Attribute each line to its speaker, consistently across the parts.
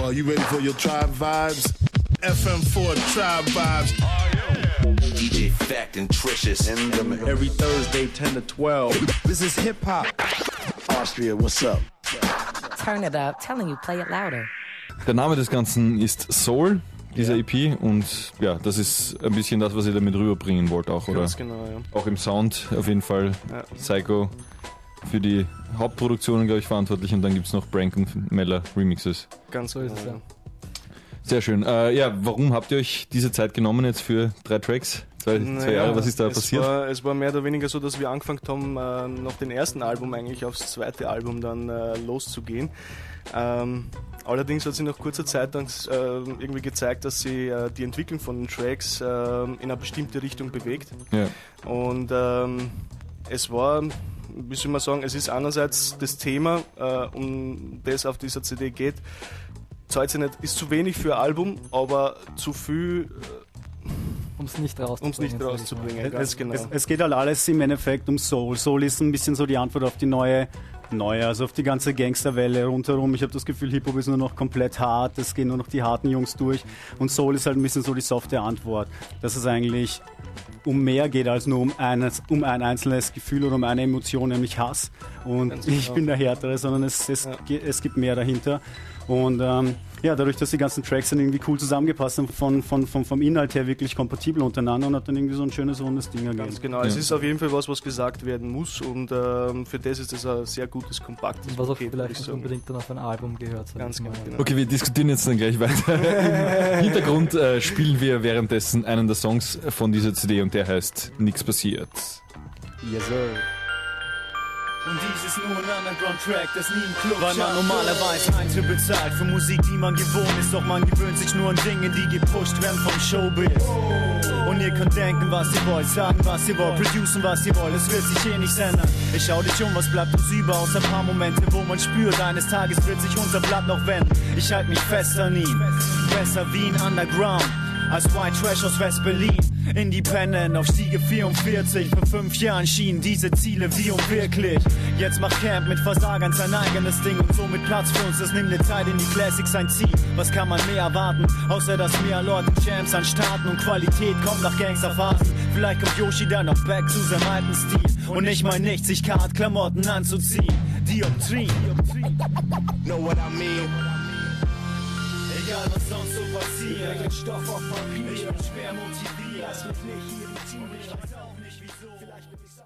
Speaker 1: Yo, are you ready for your Tribe Vibes? FM4 Tribe Vibes.
Speaker 2: DJ Fact and Tricious.
Speaker 3: Every Thursday, 10 to 12.
Speaker 1: This is hip hop. Austria, what's up?
Speaker 4: Turn it up. Telling you, play it louder.
Speaker 5: Der Name des Ganzen ist Soul, dieser EP, und ja, das ist ein bisschen das, was ihr damit rüberbringen wollt auch, oder?
Speaker 3: Ganz genau, ja.
Speaker 5: Auch im Sound auf jeden Fall.
Speaker 3: Ja.
Speaker 5: Psycho für die Hauptproduktionen, glaube ich, verantwortlich, und dann gibt es noch Brank und Meller Remixes.
Speaker 3: Ganz so ist es, ja.
Speaker 5: Sehr schön. Ja, warum habt ihr euch diese Zeit genommen jetzt für 3 Tracks? Zwei Jahre, was ist da passiert?
Speaker 3: Es war mehr oder weniger so, dass wir angefangen haben, nach dem ersten Album eigentlich aufs zweite Album dann loszugehen. Allerdings hat sich nach kurzer Zeit dann irgendwie gezeigt, dass sich die Entwicklung von den Tracks in eine bestimmte Richtung bewegt.
Speaker 5: Ja.
Speaker 3: Und es war, wie soll man sagen, es ist einerseits das Thema, um das auf dieser CD geht, ist zu wenig für ein Album, aber zu viel,
Speaker 6: um es nicht rauszubringen.
Speaker 3: Ganz genau.
Speaker 7: Es geht halt alles im Endeffekt um Soul. Soul ist ein bisschen so die Antwort auf die neue, also auf die ganze Gangsterwelle rundherum. Ich habe das Gefühl, Hip-Hop ist nur noch komplett hart, es gehen nur noch die harten Jungs durch, und Soul ist halt ein bisschen so die softe Antwort, dass es eigentlich um mehr geht als nur um ein einzelnes Gefühl oder um eine Emotion, nämlich Hass. Und ich bin der Härtere, sondern es gibt mehr dahinter. Und dadurch, dass die ganzen Tracks dann irgendwie cool zusammengepasst haben, vom Inhalt her wirklich kompatibel untereinander, und hat dann irgendwie so ein schönes, rundes Ding ergeben.
Speaker 3: Ganz genau, es ist auf jeden Fall was gesagt werden muss, und für das ist es ein sehr gutes, kompaktes
Speaker 6: was auch vielleicht nicht unbedingt dann auf ein Album gehört.
Speaker 3: Ganz genau.
Speaker 5: Okay, wir diskutieren jetzt dann gleich weiter. Im Hintergrund spielen wir währenddessen einen der Songs von dieser CD, und der heißt Nix passiert.
Speaker 7: Yes, sir.
Speaker 8: Und dies ist nur ein Underground-Track, das nie im Club weil man normalerweise Eintritt bezahlt für Musik, die man gewohnt ist. Doch man gewöhnt sich nur an Dinge, die gepusht werden vom Showbiz. Und ihr könnt denken, was ihr wollt, sagen, was ihr wollt, producen, was ihr wollt, es wird sich nicht ändern. Ich schau dich was bleibt uns über, außer ein paar Momente, wo man spürt, eines Tages wird sich unser Blatt noch wenden. Ich halt mich fest an ihm, besser wie ein Underground als White Trash aus West-Berlin. Independent auf Stiege 44. Vor 5 Jahren schienen diese Ziele wie unwirklich. Jetzt macht Camp mit Versagern sein eigenes Ding, und somit Platz für uns. Das nimmt eine Zeit in die Classics ein Ziel. Was kann man mehr erwarten, außer dass mehr Leute Champs anstarten, und Qualität kommt nach Gangsterphasen. Vielleicht kommt Yoshi dann noch back zu seinem alten Stil, und ich mein nicht, sich Klamotten anzuziehen. Dioptrien.
Speaker 2: Know what I mean?
Speaker 8: Egal was sonst so passiert, mit Stoff auf Papier, ich bin schwer motiviert, lass mich nicht irritieren, ich weiß auch nicht wieso, vielleicht bin ich's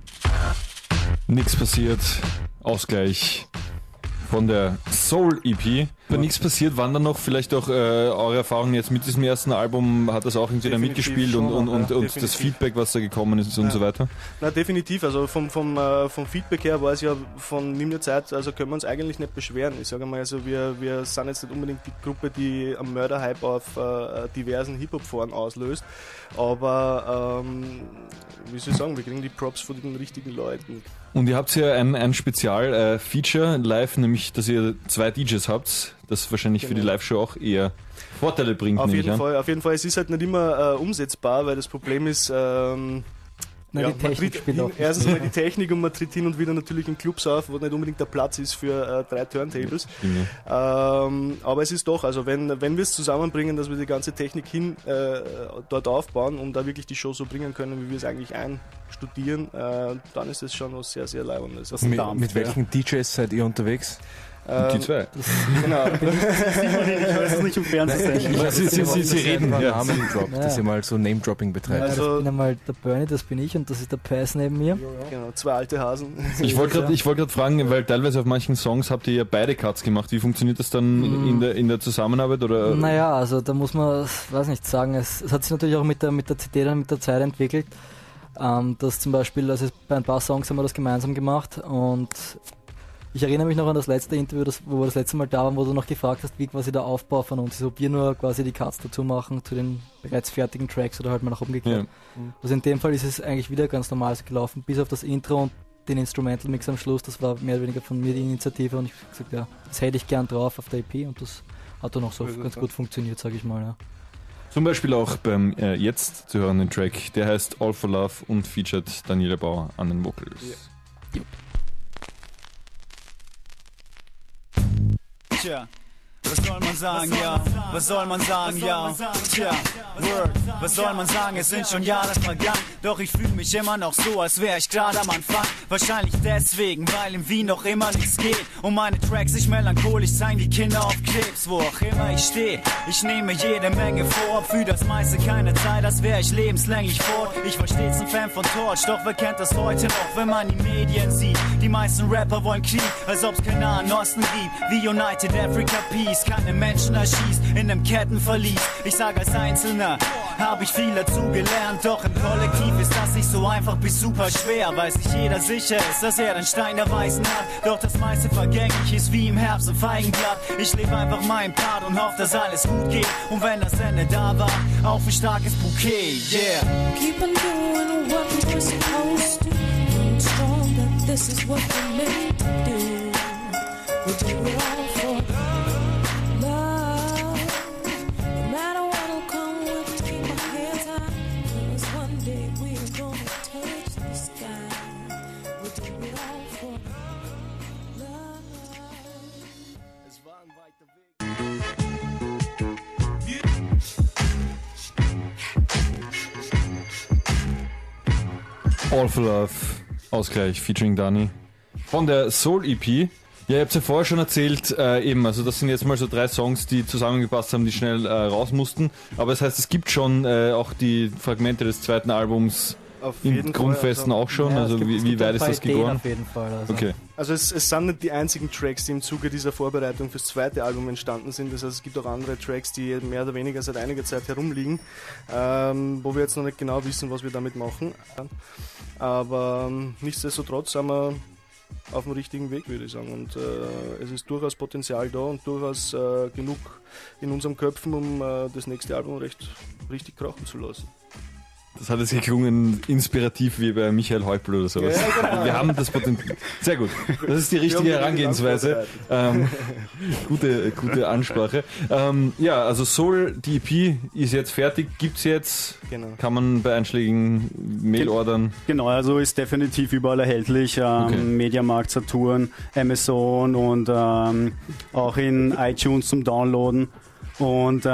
Speaker 8: auch nie.
Speaker 5: Nix passiert, Ausgleich von der Soul EP. Bei Nix passiert, waren dann noch vielleicht auch eure Erfahrungen jetzt mit diesem ersten Album, hat das auch irgendwie da mitgespielt,
Speaker 3: schon,
Speaker 5: und das Feedback, was da gekommen ist und so weiter?
Speaker 3: Na, definitiv, also vom Feedback her war es ja von Nimm dir Zeit, also können wir uns eigentlich nicht beschweren. Ich sage mal, also wir sind jetzt nicht unbedingt die Gruppe, die am Mörder-Hype auf diversen Hip-Hop-Foren auslöst, aber wie soll ich sagen, wir kriegen die Props von den richtigen Leuten.
Speaker 5: Und ihr habt ja ein Spezial-Feature live, nämlich, dass ihr 2 DJs habt, das wahrscheinlich für die Live-Show auch eher Vorteile bringt.
Speaker 3: Auf jeden Fall, es ist halt nicht immer umsetzbar, weil das Problem ist,
Speaker 6: die Technik spielt auch.
Speaker 3: Erstens mal die Technik, und man tritt hin und wieder natürlich in Clubs auf, wo nicht unbedingt der Platz ist für 3 Turntables. Aber es ist doch, also wenn wir es zusammenbringen, dass wir die ganze Technik dort aufbauen und da wirklich die Show so bringen können, wie wir es eigentlich einstudieren, dann ist es schon was sehr, sehr Leibendes.
Speaker 9: Mit welchen DJs seid ihr unterwegs?
Speaker 5: Die 2.
Speaker 3: Genau.
Speaker 7: Ich weiß es nicht im Fernsehen.
Speaker 5: Sie reden.
Speaker 9: Namen droppt, dass ihr mal so Name-Dropping betreibt.
Speaker 6: Also, ich bin einmal der Bernie, das bin ich, und das ist der Pass neben mir.
Speaker 3: Genau, 2 alte Hasen.
Speaker 5: Ich wollte gerade fragen, weil teilweise auf manchen Songs habt ihr ja beide Cuts gemacht. Wie funktioniert das dann in der Zusammenarbeit? Oder?
Speaker 6: Naja, also da muss man, weiß nicht sagen, es hat sich natürlich auch mit der CD dann mit der Zeit entwickelt. Dass zum Beispiel, also bei ein paar Songs haben wir das gemeinsam gemacht, und ich erinnere mich noch an das letzte Interview, wo wir das letzte Mal da waren, wo du noch gefragt hast, wie quasi der Aufbau von uns ist, ob wir nur quasi die Cuts dazu machen zu den bereits fertigen Tracks oder halt mal nach umgekehrt. Ja. Also in dem Fall ist es eigentlich wieder ganz normal so gelaufen, bis auf das Intro und den Instrumental Mix am Schluss, das war mehr oder weniger von mir die Initiative, und ich habe gesagt, ja, das hätte ich gern drauf auf der EP, und das hat dann auch so ganz gut funktioniert, sage ich mal. Ja.
Speaker 5: Zum Beispiel auch beim jetzt zu hörenden Track, der heißt All for Love und featured Daniela Bauer an den Vocals.
Speaker 8: Ja. Was soll man sagen, ja? Was soll man sagen, ja? Tja, Word, was soll man sagen? Es sind schon Jahre vergangen, doch ich fühle mich immer noch so, als wäre ich gerade am Anfang. Wahrscheinlich deswegen, weil in Wien noch immer nichts geht. Und meine Tracks sich melancholisch zeigen wie Kinder auf Krebs. Wo auch immer ich stehe, ich nehme jede Menge vor. Für das meiste keine Zeit, als wäre ich lebenslänglich fort. Ich war stets ein Fan von Torch, doch wer kennt das heute noch, wenn man die Medien sieht? Die meisten Rapper wollen Krieg, als ob's keinen Nahen Osten gibt. Wie United Africa Peace, keine Menschen erschießt, in einem Kettenverlies. Ich sag als Einzelner, hab ich viel dazu gelernt, doch im Kollektiv ist das nicht so einfach bis super schwer, weil sich jeder sicher ist, dass er den Stein der Weißen hat. Doch das meiste vergänglich ist wie im Herbst ein Feigenblatt. Ich lebe einfach meinen Part und hoffe, dass alles gut geht. Und wenn das Ende da war, auch ein starkes Bouquet, yeah.
Speaker 10: Keep on doing what we're supposed to. I'm strong that this is what we're meant to do. We'll do it all for love. No matter what'll come, we'll keep our hands high. 'Cause one day we're gonna touch the sky. We'll do it all for love.
Speaker 3: Es war ein weiter Weg.
Speaker 5: All for Love, Ausgleich, featuring Dani. Von der Soul EP. Ja, ihr habt es ja vorher schon erzählt, eben, also das sind jetzt mal so 3 Songs, die zusammengepasst haben, die schnell raus mussten. Aber das heißt, es gibt schon auch die Fragmente des zweiten Albums in Grundfesten auch schon.
Speaker 6: Ja,
Speaker 5: also wie weit ist das gegangen?
Speaker 6: Auf jeden Fall. Also.
Speaker 5: Okay.
Speaker 3: Also es sind nicht die einzigen Tracks, die im Zuge dieser Vorbereitung fürs zweite Album entstanden sind. Das heißt, es gibt auch andere Tracks, die mehr oder weniger seit einiger Zeit herumliegen, wo wir jetzt noch nicht genau wissen, was wir damit machen. Aber nichtsdestotrotz sind wir auf dem richtigen Weg, würde ich sagen. Und es ist durchaus Potenzial da und durchaus genug in unseren Köpfen, um das nächste Album richtig krachen zu lassen.
Speaker 5: Das hat jetzt geklungen inspirativ wie bei Michael Häupl oder sowas. Ja, genau. Wir haben das Potenzial. Sehr gut. Das ist die richtige Herangehensweise. Gute Ansprache. Ja, also Soul, die EP ist jetzt fertig. Gibt's jetzt? Genau. Kann man bei einschlägigen Mail ordern?
Speaker 7: Genau, also ist definitiv überall erhältlich. Okay. Mediamarkt, Saturn, Amazon und auch in iTunes zum Downloaden. Und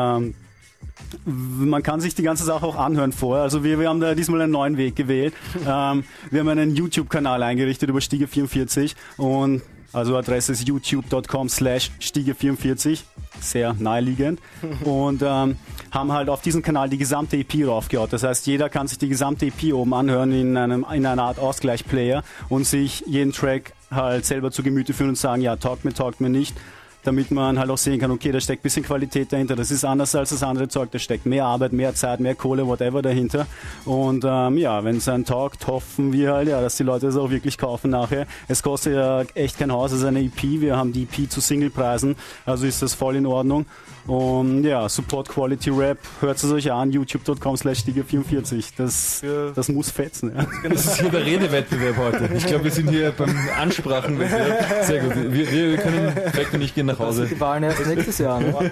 Speaker 7: man kann sich die ganze Sache auch anhören vorher. Also wir haben da diesmal einen neuen Weg gewählt. Wir haben einen YouTube-Kanal eingerichtet über Stiege44 und also Adresse ist youtube.com/Stiege44. Sehr naheliegend. Und haben halt auf diesen Kanal die gesamte EP raufgehaut. Das heißt, jeder kann sich die gesamte EP oben anhören in einer Art Ausgleichsplayer und sich jeden Track halt selber zu Gemüte führen und sagen, ja, taugt mir nicht. Damit man halt auch sehen kann, okay, da steckt ein bisschen Qualität dahinter. Das ist anders als das andere Zeug. Da steckt mehr Arbeit, mehr Zeit, mehr Kohle, whatever dahinter. Und ja, wenn es einen taugt, hoffen wir halt, ja, dass die Leute es auch wirklich kaufen nachher. Es kostet ja echt kein Haus, es ist eine EP. Wir haben die EP zu Singlepreisen, also ist das voll in Ordnung. Und ja, Support Quality Rap, hört es euch an, youtube.com/Stiege44. Das muss fetzen. Ja.
Speaker 5: Das ist hier der Redewettbewerb heute. Ich glaube, wir sind hier beim Ansprachenwettbewerb. Sehr gut. Wir können direkt und ich gehen nach Hause.
Speaker 6: Die Wahlen erst nächstes Jahr. Ne?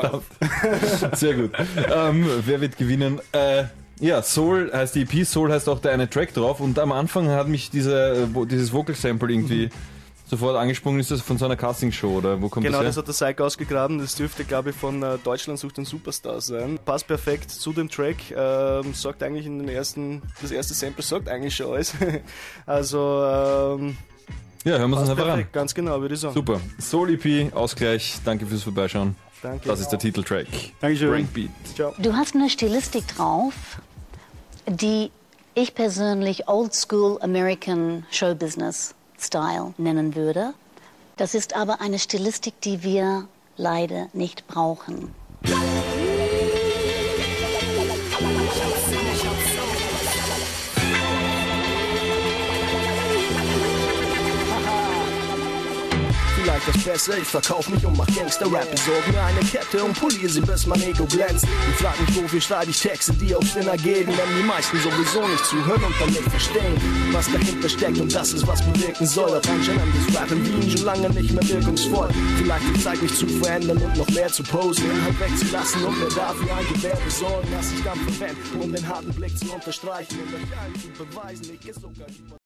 Speaker 5: Sehr gut. Wer wird gewinnen? Ja, Soul heißt die EP, Soul heißt auch der eine Track drauf und am Anfang hat mich dieses Vocal Sample irgendwie sofort angesprungen. Ist das von so einer Castingshow oder wo kommt das her?
Speaker 3: Genau, das hat der Psych ausgegraben. Das dürfte, glaube ich, von Deutschland sucht den Superstar sein. Passt perfekt zu dem Track. Sagt eigentlich das erste Sample sagt eigentlich schon alles. Also
Speaker 5: ja, hören wir uns einfach an.
Speaker 3: Ganz genau, würde ich sagen.
Speaker 5: Super. Soul EP, Ausgleich. Danke fürs Vorbeischauen.
Speaker 3: Danke.
Speaker 5: Das ist der Titeltrack.
Speaker 7: Dankeschön.
Speaker 5: Breakbeat.
Speaker 3: Ciao.
Speaker 11: Du hast eine Stilistik drauf, die ich persönlich Old School American Showbusiness Style nennen würde. Das ist aber eine Stilistik, die wir leider nicht brauchen.
Speaker 2: Vielleicht das Beste, ich verkauf mich und mach Gangster-Rap. Besorg mir eine Kette und polier sie, bis mein Ego glänzt. Und frag mich, wofür schreibe ich Texte, die auf Sinn ergeben, wenn die meisten sowieso nicht zuhören und dann nicht verstehen, was dahinter steckt und das ist, was bewirken soll. Doch anscheinend ist Rap in Wien schon lange nicht mehr wirkungsvoll. Vielleicht die Zeit, mich zu verändern und noch mehr zu posen, Inhalt wegzulassen und mir dafür ein Gewehr besorgen, das ich dann verwende, um den harten Blick zu unterstreichen und euch allen zu beweisen, ich gehe sogar